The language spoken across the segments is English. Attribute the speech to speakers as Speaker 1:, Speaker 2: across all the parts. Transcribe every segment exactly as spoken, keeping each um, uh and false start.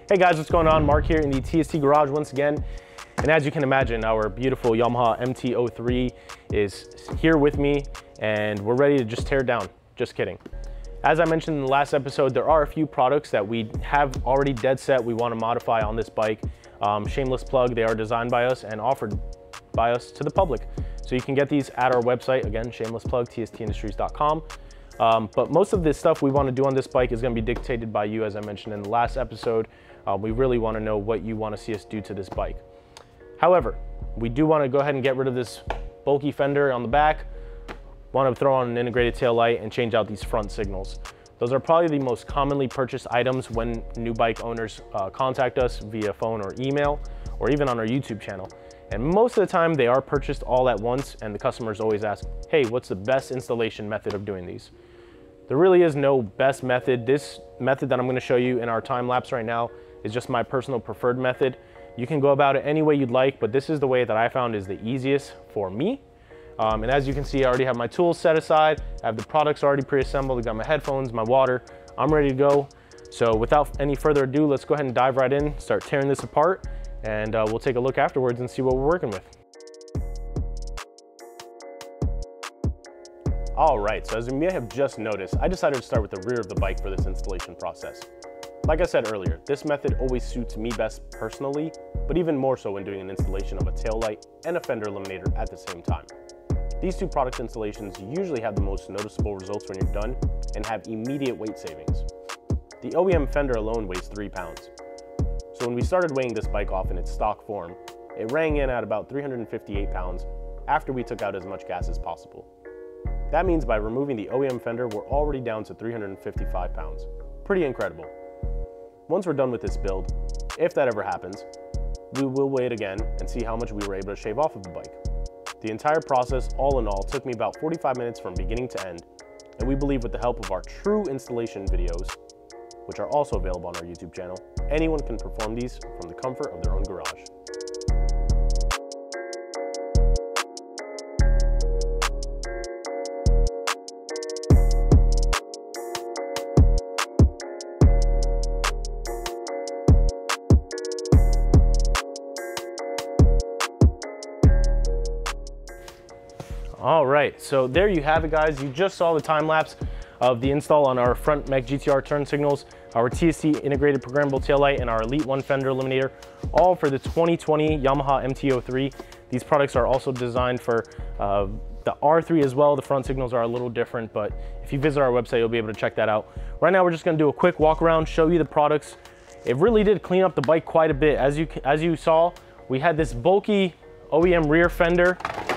Speaker 1: Hey guys, what's going on? Mark here in the T S T garage once again. And as you can imagine, our beautiful Yamaha M T oh three is here with me and we're ready to just tear it down. Just kidding. As I mentioned in the last episode, there are a few products that we have already dead set we want to modify on this bike. Um, shameless plug, they are designed by us and offered by us to the public. So you can get these at our website. Again, shameless plug, T S T industries dot com. Um, but most of this stuff we want to do on this bike is going to be dictated by you, as I mentioned in the last episode. Uh, we really want to know what you want to see us do to this bike. However, we do want to go ahead and get rid of this bulky fender on the back. Want to throw on an integrated tail light and change out these front signals. Those are probably the most commonly purchased items when new bike owners uh, contact us via phone or email, or even on our YouTube channel. And most of the time they are purchased all at once, and the customers always ask, hey, what's the best installation method of doing these? There really is no best method. This method that I'm going to show you in our time lapse right now is just my personal preferred method. You can go about it any way you'd like, but this is the way that I found is the easiest for me. Um, and as you can see, I already have my tools set aside. I have the products already pre-assembled. I got my headphones, my water. I'm ready to go. So without any further ado, let's go ahead and dive right in, start tearing this apart, and uh, we'll take a look afterwards and see what we're working with. All right, so as you may have just noticed, I decided to start with the rear of the bike for this installation process. Like I said earlier, this method always suits me best personally, but even more so when doing an installation of a tail light and a fender eliminator at the same time. These two product installations usually have the most noticeable results when you're done and have immediate weight savings. The O E M fender alone weighs three pounds. So when we started weighing this bike off in its stock form, it rang in at about three hundred fifty-eight pounds after we took out as much gas as possible. That means by removing the O E M fender, we're already down to three hundred fifty-five pounds. Pretty incredible. Once we're done with this build, if that ever happens, we will weigh it again and see how much we were able to shave off of the bike. The entire process, all in all, took me about forty-five minutes from beginning to end, and we believe with the help of our true installation videos, which are also available on our YouTube channel, anyone can perform these from the comfort of their own garage. All right, so there you have it, guys. You just saw the time lapse of the install on our front mech G T R turn signals, our T S T integrated programmable taillight, and our Elite one fender eliminator, all for the twenty twenty Yamaha M T oh three. These products are also designed for uh, the R three as well. The front signals are a little different, but if you visit our website, you'll be able to check that out. Right now, we're just gonna do a quick walk around, show you the products. It really did clean up the bike quite a bit. As you, as you saw, we had this bulky O E M rear fender,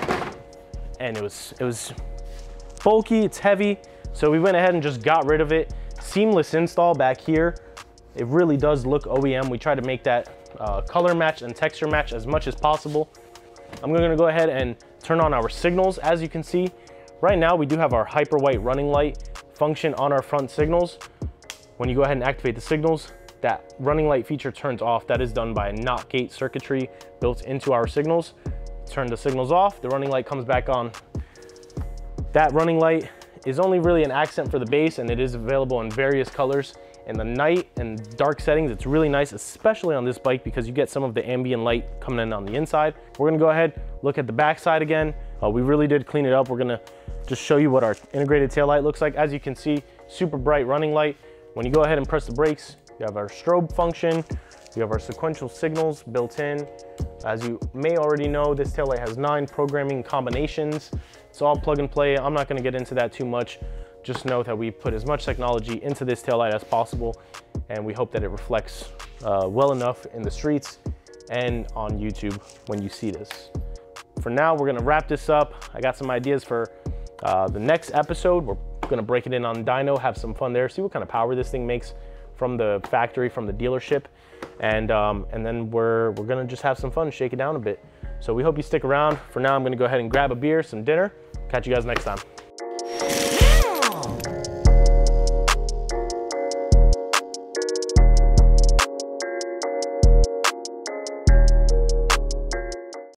Speaker 1: and it was it was bulky, it's heavy, so we went ahead and just got rid of it. Seamless install back here. It really does look O E M. We try to make that uh, color match and texture match as much as possible. I'm gonna go ahead and turn on our signals. As you can see, right now we do have our hyper white running light function on our front signals. When you go ahead and activate the signals, that running light feature turns off. That is done by a NOT gate circuitry built into our signals. Turn the signals off, the running light comes back on. That running light is only really an accent for the base, and it is available in various colors. In the night and dark settings, it's really nice, especially on this bike, because you get some of the ambient light coming in on the inside. We're gonna go ahead, look at the back side again. Uh, we really did clean it up. We're gonna just show you what our integrated tail light looks like. As you can see, super bright running light. When you go ahead and press the brakes, you have our strobe function. We have our sequential signals built in. As you may already know, this taillight has nine programming combinations. It's all plug and play. I'm not gonna get into that too much. Just know that we put as much technology into this taillight as possible, and we hope that it reflects uh, well enough in the streets and on YouTube when you see this. For now, we're gonna wrap this up. I got some ideas for uh, the next episode. We're gonna break it in on dyno, have some fun there, see what kind of power this thing makes from the factory, from the dealership. And, um, and then we're, we're gonna just have some fun, shake it down a bit. So we hope you stick around. For now, I'm gonna go ahead and grab a beer, some dinner. Catch you guys next time.